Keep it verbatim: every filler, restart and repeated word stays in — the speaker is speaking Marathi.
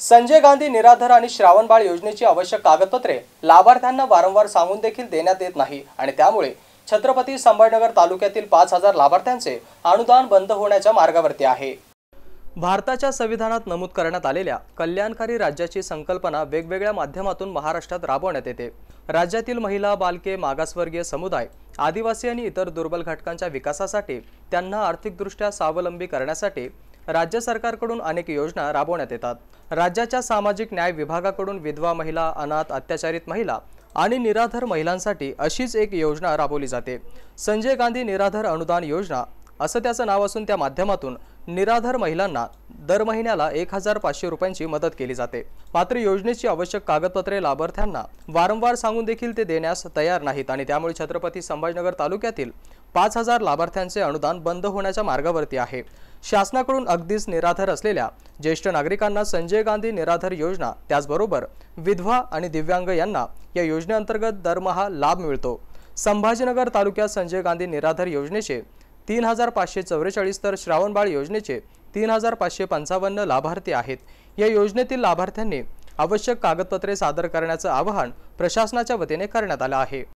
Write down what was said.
संजय गांधी निराधार आणि श्रावणबाळ योजनेची आवश्यक कागदपत्रे लाभार्थ्यांना वारंवार सांगून देखील देण्यात येत नाही आणि त्यामुळे छत्रपती संभाजीनगर तालुक्यातील पाच हजार लाभार्थ्यांचे अनुदान बंद होण्याच्या मार्गावरती आहे। भारताच्या संविधानात नमूद करण्यात आलेल्या कल्याणकारी राज्याची संकल्पना वेगवेगळ्या माध्यमातून महाराष्ट्रात राबवण्यात येते। राज्यातील महिला, बालके, मागासवर्गीय समुदाय, आदिवासी आणि इतर दुर्बल घटकांच्या विकासासाठी, त्यांना आर्थिकदृष्ट्या स्वावलंबी करण्यासाठी राज्य सरकारकडून अनेक योजना राबवण्यात येतात। राज्याच्या सामाजिक न्याय विभागाकडून विधवा महिला, अनाथ, अत्याचारित महिला आणि निराधार महिलांसाठी अशीच एक योजना राबवली जाते। संजय गांधी निराधार अनुदान योजना असं त्याचं नाव असून त्या माध्यमातून निराधार महिलांना दर महिन्याला एक हजार पाचशे रुपयांची मदत केली जाते। मात्र योजनेची आवश्यक कागदपत्रे लाभार्थ्यांना वारंवार सांगून देखील ते देण्यास तयार नाहीत आणि त्यामुळे छत्रपती संभाजीनगर तालुक्यातील पाच हजार लाभार्थ्यांचे अनुदान बंद होण्याच्या मार्गावरती आहे। शासनाकडून अगदीच निराधार असलेल्या ज्येष्ठ नागरिकांना संजय गांधी निराधार योजना, त्याचबरोबर विधवा आणि दिव्यांग यांना या योजनेअंतर्गत दरमहा लाभ मिळतो। संभाजीनगर तालुक्यात संजय गांधी निराधार योजनेचे तीन हजार पाचशे चौवेचाळीस तर श्रावणबाळ योजनेचे तीन हजार पाचशे पंचावन्न लाभार्थी आहेत। या योजनेतील लाभार्थ्यांनी आवश्यक कागदपत्रे सादर करण्याचं आवाहन प्रशासनाच्या वतीने करण्यात आलं आहे।